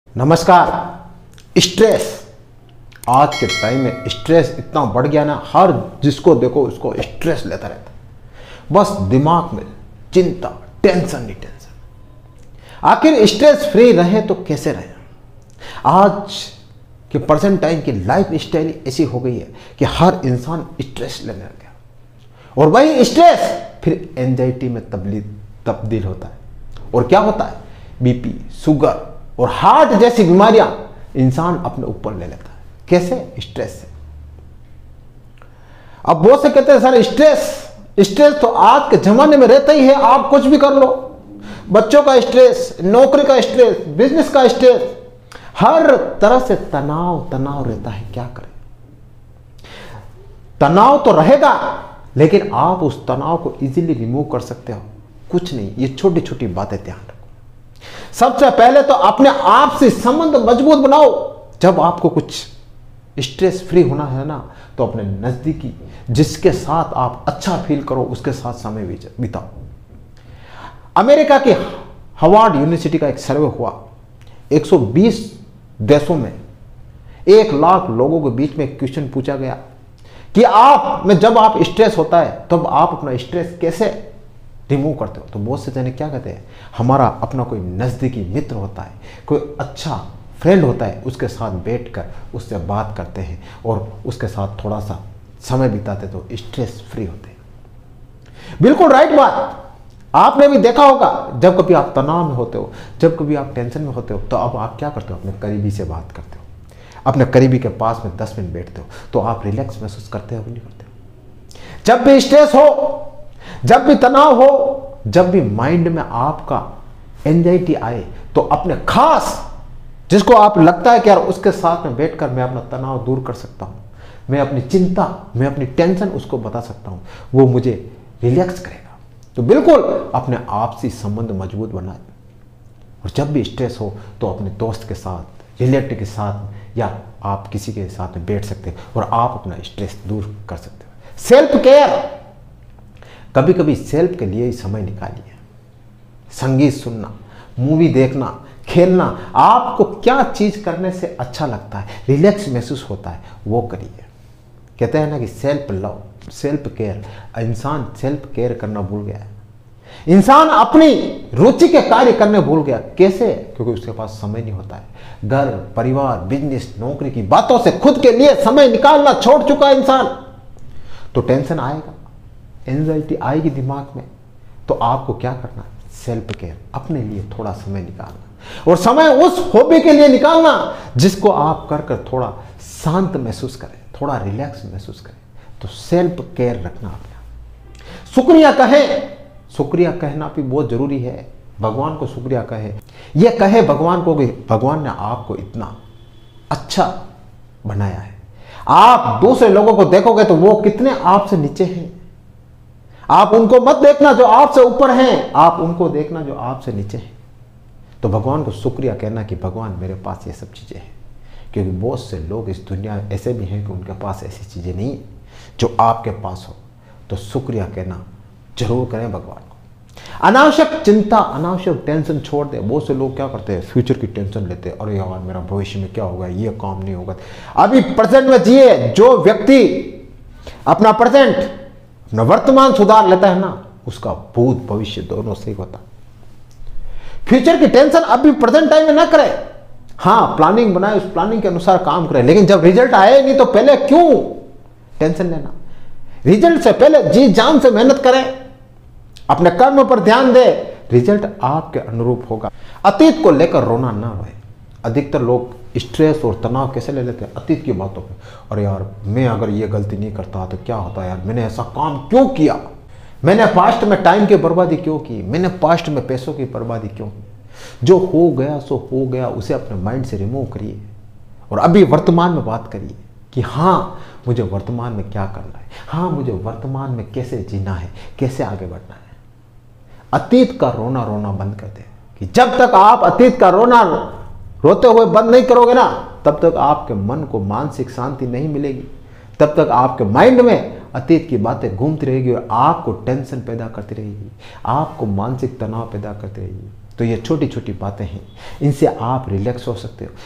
नमस्कार। स्ट्रेस आज के टाइम में स्ट्रेस इतना बढ़ गया ना, हर जिसको देखो उसको स्ट्रेस लेता रहता है। बस दिमाग में चिंता, टेंशन ही टेंशन। आखिर स्ट्रेस फ्री रहे तो कैसे रहे? आज के प्रेजेंट टाइम की लाइफ स्टाइल ऐसी हो गई है कि हर इंसान स्ट्रेस लेने लग गया, और वही स्ट्रेस फिर एंजाइटी में तब्दील होता है। और क्या होता है? बीपी, शुगर और हार्ट जैसी बीमारियां इंसान अपने ऊपर ले लेता है। कैसे? स्ट्रेस से। अब बहुत से कहते हैं सर स्ट्रेस तो आज के जमाने में रहता ही है, आप कुछ भी कर लो। बच्चों का स्ट्रेस, नौकरी का स्ट्रेस, बिजनेस का स्ट्रेस, हर तरह से तनाव रहता है। क्या करें? तनाव तो रहेगा, लेकिन आप उस तनाव को इजीली रिमूव कर सकते हो। कुछ नहीं, ये छोटी छोटी बातें ध्यान रखो। सबसे पहले तो अपने आप से संबंध मजबूत बनाओ। जब आपको कुछ स्ट्रेस फ्री होना है ना, तो अपने नजदीकी जिसके साथ आप अच्छा फील करो उसके साथ समय बिताओ। अमेरिका की हार्वर्ड यूनिवर्सिटी का एक सर्वे हुआ। 120 देशों में 1 लाख लोगों के बीच में एक क्वेश्चन पूछा गया कि जब आप स्ट्रेस होता है तब आप अपना स्ट्रेस कैसे रिमूव करते हो? तो बहुत से जने क्या कहते हैं, हमारा अपना कोई नज़दीकी मित्र होता है, कोई अच्छा फ्रेंड होता है, उसके साथ बैठकर उससे बात करते हैं और उसके साथ थोड़ा सा समय बिताते तो स्ट्रेस फ्री होते हैं। बिल्कुल राइट बात। आपने भी देखा होगा, जब कभी आप तनाव में होते हो, जब कभी आप टेंशन में होते हो, तो अब आप क्या करते हो? अपने करीबी से बात करते हो, अपने करीबी के पास में 10 मिनट बैठते हो, तो आप रिलैक्स महसूस करते हो कि नहीं करते हो? जब भी स्ट्रेस हो, जब भी तनाव हो, जब भी माइंड में आपका एंजाइटी आए, तो अपने खास जिसको आप लगता है कि यार उसके साथ में बैठकर मैं अपना तनाव दूर कर सकता हूं, मैं अपनी चिंता, मैं अपनी टेंशन उसको बता सकता हूं, वो मुझे रिलैक्स करेगा। तो बिल्कुल अपने आपसी संबंध मजबूत बनाए। और जब भी स्ट्रेस हो तो अपने दोस्त के साथ, रिलेटिव के साथ, या आप किसी के साथ में बैठ सकते हैं और आप अपना स्ट्रेस दूर कर सकते हो। सेल्फ केयर, कभी कभी सेल्फ के लिए ही समय निकालिए। संगीत सुनना, मूवी देखना, खेलना, आपको क्या चीज करने से अच्छा लगता है, रिलैक्स महसूस होता है, वो करिए। कहते हैं ना कि सेल्फ लव, सेल्फ केयर। इंसान सेल्फ केयर करना भूल गया है। इंसान अपनी रुचि के कार्य करने भूल गया। कैसे? क्योंकि उसके पास समय नहीं होता है। घर, परिवार, बिजनेस, नौकरी की बातों से खुद के लिए समय निकालना छोड़ चुका है इंसान। तो टेंशन आएगा, एंजाइटी आएगी दिमाग में। तो आपको क्या करना है? सेल्फ केयर, अपने लिए थोड़ा समय निकालना, और समय उस हॉबी के लिए निकालना जिसको आप कर थोड़ा शांत महसूस करें, थोड़ा रिलैक्स महसूस करें। तो सेल्फ केयर रखना अपना। शुक्रिया कहें, शुक्रिया कहना भी बहुत जरूरी है। भगवान को शुक्रिया कहे, यह कहे भगवान को कि भगवान ने आपको इतना अच्छा बनाया है। आप दूसरे लोगों को देखोगे तो वो कितने आपसे नीचे हैं। आप उनको मत देखना जो आपसे ऊपर हैं, आप उनको देखना जो आपसे नीचे हैं। तो भगवान को शुक्रिया कहना कि भगवान मेरे पास ये सब चीज़ें हैं। क्योंकि बहुत से लोग इस दुनिया में ऐसे भी हैं कि उनके पास ऐसी चीज़ें नहीं है जो आपके पास हो। तो शुक्रिया कहना जरूर करें भगवान को। अनावश्यक चिंता, अनावश्यक टेंशन छोड़ दें। बहुत से लोग क्या करते हैं, फ्यूचर की टेंशन लेते हैं। अरे यार मेरा भविष्य में क्या होगा, ये काम नहीं होगा। अभी प्रेजेंट में जिए। जो व्यक्ति अपना प्रेजेंट, अपना वर्तमान सुधार लेता है ना, उसका भूत भविष्य दोनों सही होता। फ्यूचर की टेंशन अभी प्रेजेंट टाइम में ना करें। हाँ, प्लानिंग बनाए, उस प्लानिंग के अनुसार काम करें, लेकिन जब रिजल्ट आए नहीं तो पहले क्यों टेंशन लेना? रिजल्ट से पहले जी जान से मेहनत करें, अपने कर्म पर ध्यान दें, रिजल्ट आपके अनुरूप होगा। अतीत को लेकर रोना ना रोए। अधिकतर लोग स्ट्रेस और तनाव कैसे ले लेते हैं? अतीत की बातों पे। अरे यार मैं अगर ये गलती नहीं करता तो क्या होता यार, मैंने ऐसा काम क्यों किया, मैंने पास्ट में टाइम की बर्बादी क्यों की, मैंने पास्ट में पैसों की बर्बादी क्यों की। जो हो गया सो हो गया, उसे अपने माइंड से रिमूव करिए और अभी वर्तमान में बात करिए कि हाँ मुझे वर्तमान में क्या करना है, हाँ मुझे वर्तमान में कैसे जीना है, कैसे आगे बढ़ना है। अतीत का रोना बंद कर दे। कि जब तक आप अतीत का रोना रोते हुए बंद नहीं करोगे ना, तब तक आपके मन को मानसिक शांति नहीं मिलेगी। तब तक आपके माइंड में अतीत की बातें घूमती रहेगी और आपको टेंशन पैदा करती रहेगी, आपको मानसिक तनाव पैदा करती रहेगी। तो ये छोटी छोटी बातें हैं, इनसे आप रिलैक्स हो सकते हो।